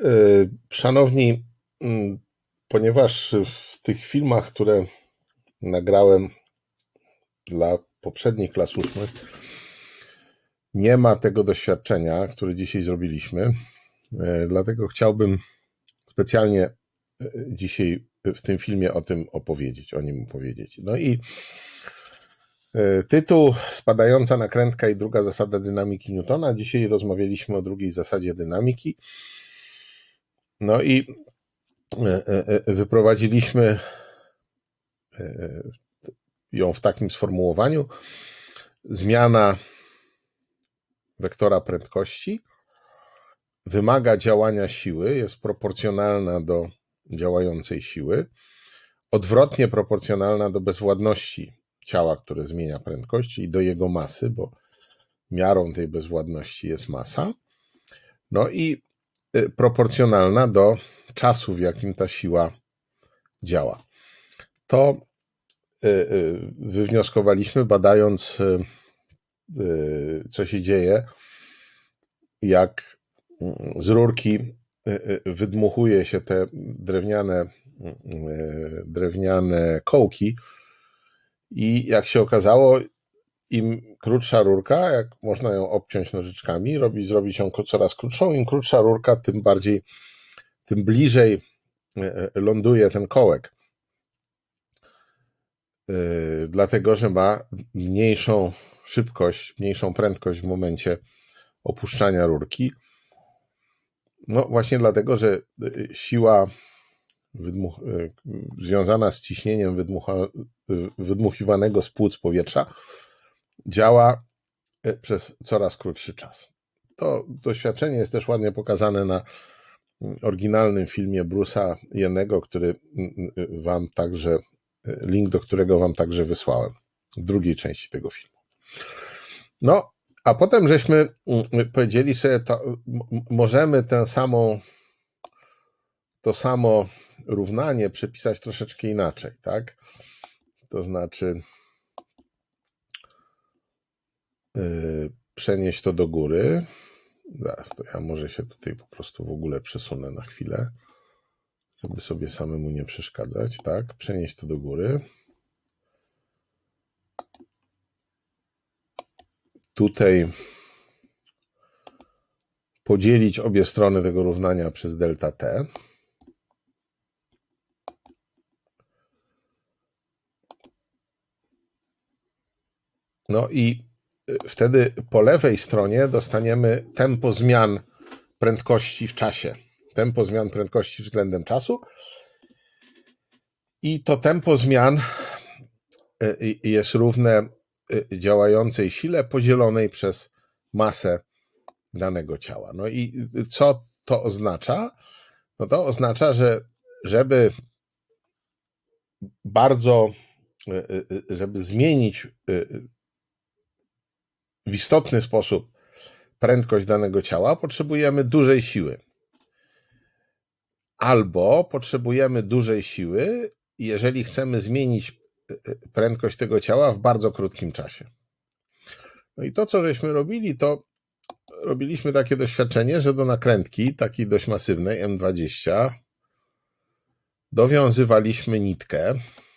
Szanowni, ponieważ w tych filmach, które nagrałem dla poprzednich klas ósmych, nie ma tego doświadczenia, które dzisiaj zrobiliśmy, dlatego chciałbym specjalnie dzisiaj w tym filmie o tym opowiedzieć, o nim opowiedzieć. No i tytuł Spadająca nakrętka i druga zasada dynamiki Newtona. Dzisiaj rozmawialiśmy o drugiej zasadzie dynamiki. No i wyprowadziliśmy ją w takim sformułowaniu. Zmiana wektora prędkości wymaga działania siły, jest proporcjonalna do działającej siły, odwrotnie proporcjonalna do bezwładności ciała, które zmienia prędkość, i do jego masy, bo miarą tej bezwładności jest masa, no i proporcjonalna do czasu, w jakim ta siła działa. To wywnioskowaliśmy, badając, co się dzieje, jak z rurki wydmuchuje się te drewniane kołki i jak się okazało, im krótsza rurka, jak można ją obciąć nożyczkami, zrobić ją coraz krótszą, im krótsza rurka, tym bliżej ląduje ten kołek. Dlatego, że ma mniejszą szybkość, mniejszą prędkość w momencie opuszczania rurki. No właśnie dlatego, że siła związana z ciśnieniem wydmuchiwanego z płuc powietrza działa przez coraz krótszy czas. To doświadczenie jest też ładnie pokazane na oryginalnym filmie Bruce'a Jennego, link do którego wam także wysłałem w drugiej części tego filmu. No, a potem żeśmy powiedzieli sobie, możemy to samo równanie przepisać troszeczkę inaczej, tak? To znaczy przenieść to do góry. Zaraz, to ja może się tutaj po prostu w ogóle przesunę na chwilę, żeby sobie samemu nie przeszkadzać, tak? Przenieść to do góry. Tutaj podzielić obie strony tego równania przez delta t. No i wtedy po lewej stronie dostaniemy tempo zmian prędkości w czasie. Tempo zmian prędkości względem czasu. I to tempo zmian jest równe działającej sile podzielonej przez masę danego ciała. No i co to oznacza? No to oznacza, że żeby zmienić w istotny sposób prędkość danego ciała, potrzebujemy dużej siły. Albo potrzebujemy dużej siły, jeżeli chcemy zmienić prędkość tego ciała w bardzo krótkim czasie. No i to, co żeśmy robili, to robiliśmy takie doświadczenie, że do nakrętki, takiej dość masywnej, M20, dowiązywaliśmy nitkę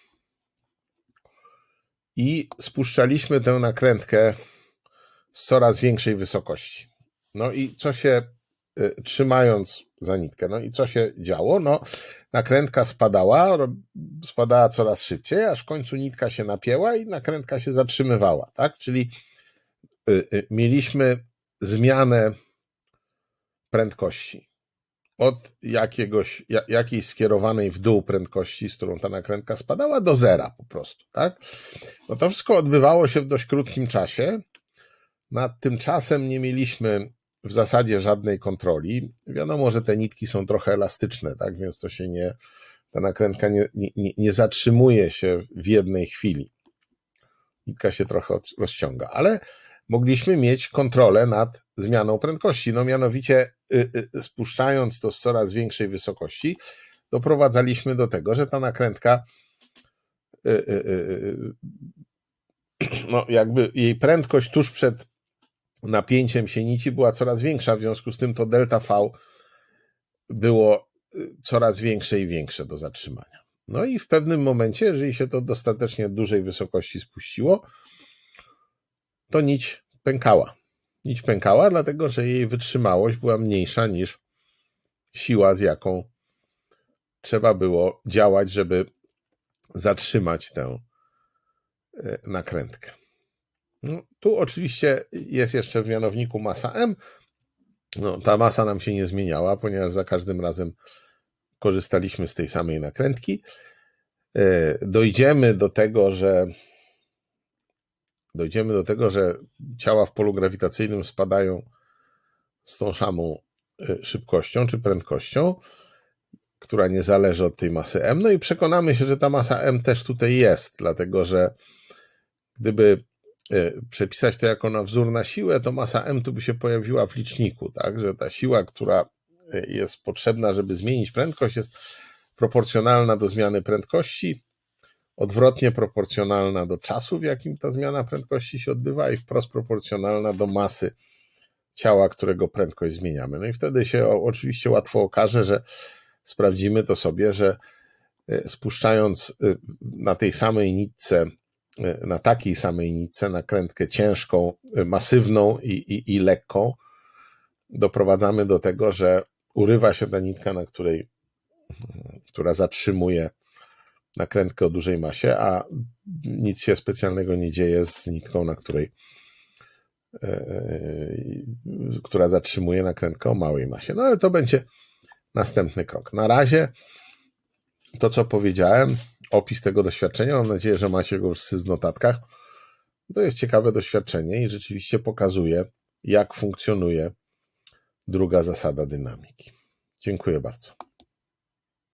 i spuszczaliśmy tę nakrętkę z coraz większej wysokości. No i trzymając za nitkę, no i co się działo? No, nakrętka spadała coraz szybciej, aż w końcu nitka się napięła i nakrętka się zatrzymywała, tak? Czyli mieliśmy zmianę prędkości od jakiejś skierowanej w dół prędkości, z którą ta nakrętka spadała, do zera po prostu, tak? No to wszystko odbywało się w dość krótkim czasie. Nad tym czasem nie mieliśmy w zasadzie żadnej kontroli. Wiadomo, że te nitki są trochę elastyczne, tak? Więc ta nakrętka nie zatrzymuje się w jednej chwili. Nitka się trochę rozciąga, ale mogliśmy mieć kontrolę nad zmianą prędkości. No mianowicie spuszczając to z coraz większej wysokości, doprowadzaliśmy do tego, że ta nakrętka no jakby jej prędkość tuż przed napięciem się nici była coraz większa, w związku z tym to delta V było coraz większe i większe do zatrzymania. No i w pewnym momencie, jeżeli się to dostatecznie dużej wysokości spuściło, to nić pękała. Nić pękała, dlatego że jej wytrzymałość była mniejsza niż siła, z jaką trzeba było działać, żeby zatrzymać tę nakrętkę. No, tu oczywiście jest jeszcze w mianowniku masa M. No, ta masa nam się nie zmieniała, ponieważ za każdym razem korzystaliśmy z tej samej nakrętki. Dojdziemy do tego, że ciała w polu grawitacyjnym spadają z tą samą szybkością czy prędkością, która nie zależy od tej masy M. No i przekonamy się, że ta masa M też tutaj jest, dlatego że gdyby przepisać to jako na wzór na siłę, to masa M tu by się pojawiła w liczniku, tak? Że ta siła, która jest potrzebna, żeby zmienić prędkość, jest proporcjonalna do zmiany prędkości, odwrotnie proporcjonalna do czasu, w jakim ta zmiana prędkości się odbywa i wprost proporcjonalna do masy ciała, którego prędkość zmieniamy. No i wtedy się oczywiście łatwo okaże, że sprawdzimy to sobie, że spuszczając na tej samej nitce, na takiej samej nitce nakrętkę ciężką, masywną i lekką, doprowadzamy do tego, że urywa się ta nitka, która zatrzymuje nakrętkę o dużej masie, a nic się specjalnego nie dzieje z nitką, która zatrzymuje nakrętkę o małej masie. No ale to będzie następny krok. Na razie to, co powiedziałem, opis tego doświadczenia, mam nadzieję, że macie go wszyscy w notatkach. To jest ciekawe doświadczenie i rzeczywiście pokazuje, jak funkcjonuje druga zasada dynamiki. Dziękuję bardzo.